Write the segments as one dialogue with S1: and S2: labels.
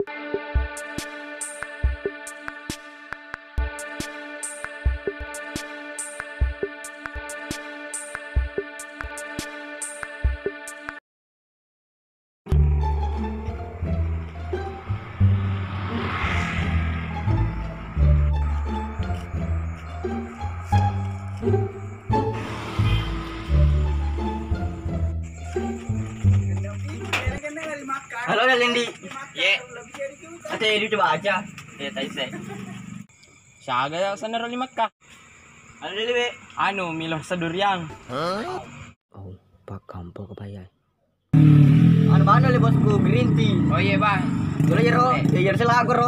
S1: Halo Lendi. Ye. Ate di coba aja. Ya tadi saya.
S2: Siaga sana ro 5K.
S1: Halo Dewi.
S2: Anu Milo seduriang.
S1: Oh, Pak Kampo kebayai. Anu mana le bosku green tea.
S2: Oh iya, Bang.
S1: Dulu ya ro. Ya selagu ro.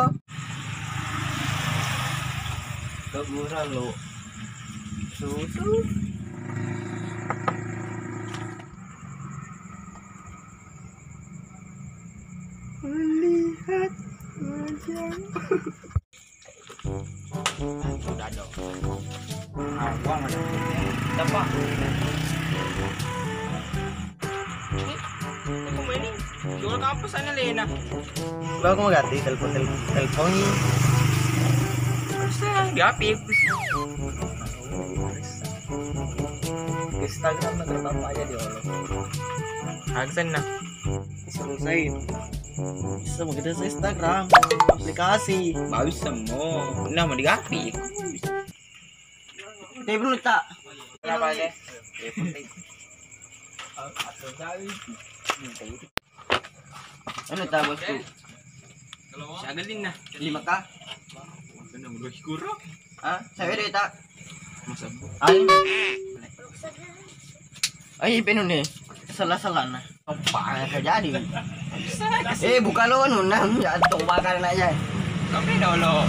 S1: Keburan lo. Susu. Melihat wajah.
S2: Sudah dong. Ah, buang ada. Apa? Aku main ini. Jual kampus sana Lena.
S1: Lo aku mau ganti telepon ini.
S2: Bisa diapik.
S1: Instagram negara apa aja di Allah.
S2: Aksen nah.
S1: Selesai. Bisa begitu sa Instagram aplikasi.
S2: Bagus semua. Nah mau diapik.
S1: Tapi belum tak.
S2: Kenapa deh?
S1: Ano ta bosku?
S2: Siagalin na.
S1: 5K.
S2: Ano mo siguro?
S1: Ah, sabi dito ta.
S2: Masabo.
S1: Ay, pinun eh. Salah-salah na. Apa terjadi? Buka lo ano na. Ya, coba ka na yan.
S2: Kape dolo.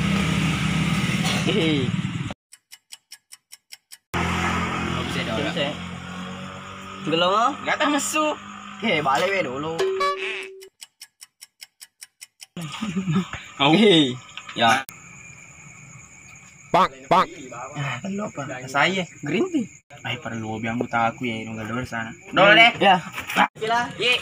S2: Bisa dolo.
S1: Bisa. Gelo mo?
S2: Gata masuk.
S1: Balik we dulu.
S2: Kau. Ya.
S3: Bang.
S2: Perlu apa? Saya green tea. Ay, perlu biang buta aku ya, nunggal dulu sana.
S1: Dolo
S2: Dolo deh.
S1: Ya. Sila.
S2: Ye.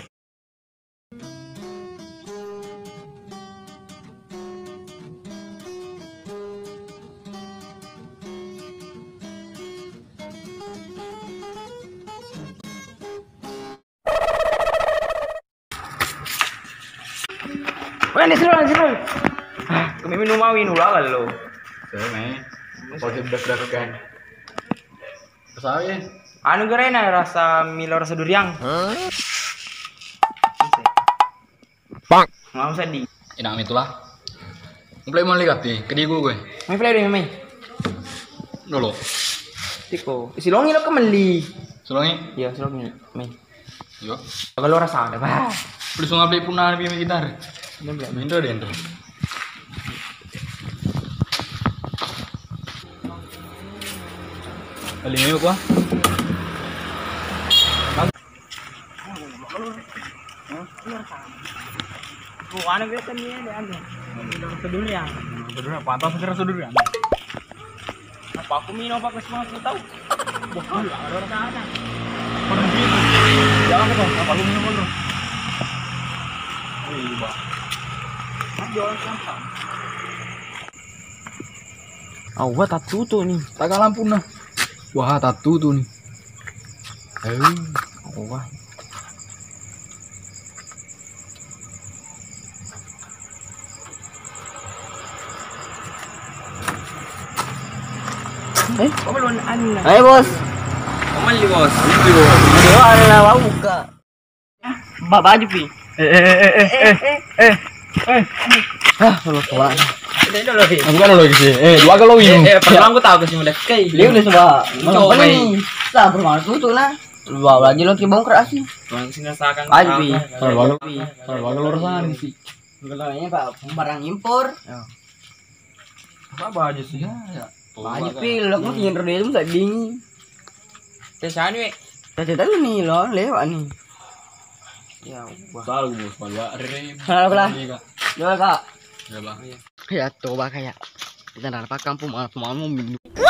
S2: Wah, ini seru. Kami minum awin ulah lo.
S3: Saya kalau bedak kan. Saya
S2: Anu gerena rasa Milo rasa duriang.
S3: Bang.
S2: Mau sedih.
S3: Inam itulah. Mulai mau lihat nih, ke gue.
S2: Mai play deh mai.
S3: Dulu.
S2: Tiko. Silongi lo kemeli.
S3: Sulungi.
S2: Iya, silongi mai.
S3: Yo.
S2: Kalau rasa ada bah.
S3: Please ngabli punah di gitar. Mindo dentro. Alinyo ko.
S2: Ano kita niya ano? Milo rasa duriang.
S3: Saudara, pantas segera saudara.
S2: Apa aku minum apa kes mga putaw? Wah, ada rasa ana.
S3: Jangan ko, apa lu minum dulu. Iya.
S2: Jualan sampah. Wah tatu tuh nih.
S3: Taga lampu nah. Wah, tatu tuh nih.
S2: Wah. Kok belum anu na?
S1: Ayo bos.
S2: Kamali bos.
S1: Ayo ano na buka.
S2: Baju pi.
S1: Kalau tua.
S2: Ini dulu pi.
S3: Bukan lo lagi sih. Dua kalau minum.
S2: Pernah aku tahu kesini udah.
S1: Dia udah coba.
S2: Coba
S1: Nih. Lah permana tuh nah. Bawa lagi lo kibong keras sih.
S2: Tuang kesini rasakan.
S1: Ayo pi.
S3: Kalau lurusan sih.
S1: Kalau Pak barang impor.
S3: Apa baju sih? Ya.
S1: Aja pi lo mau tinggal roda itu nggak dingin.
S2: Tesan we.
S1: Tadi nih lo lewat nih.
S2: Ya,
S3: Tahu bos, pada rem.
S1: Halo lah. Jual kak.
S3: Ya bang.
S1: Ya coba kayak kita dapat kampung mau minum.